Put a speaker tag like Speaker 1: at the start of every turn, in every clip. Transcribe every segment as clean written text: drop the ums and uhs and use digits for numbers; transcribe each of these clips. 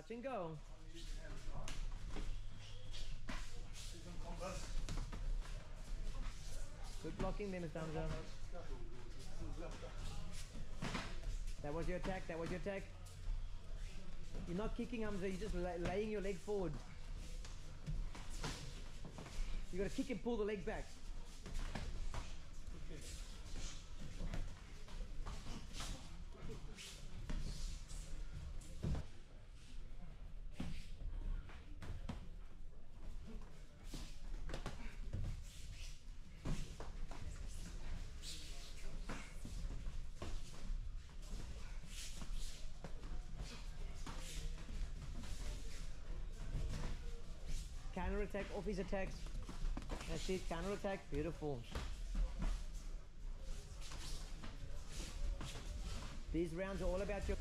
Speaker 1: Touch and go. Good blocking there, Mr. Hamza. That was your attack, that was your attack. You're not kicking, Hamza, you're just laying your leg forward. You gotta kick and pull the leg back. Counter attack, off his attacks. That's it, counter attack, beautiful. These rounds are all about your...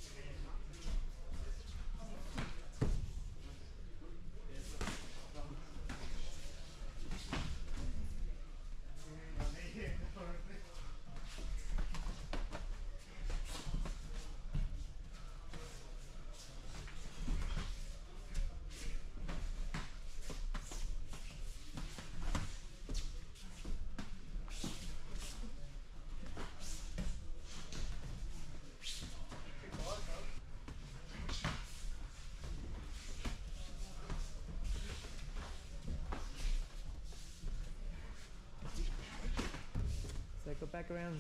Speaker 1: Circle back around.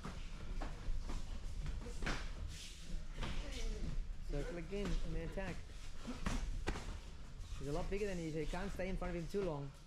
Speaker 1: Circle again and then attack. He's a lot bigger than you, so you can't stay in front of him too long.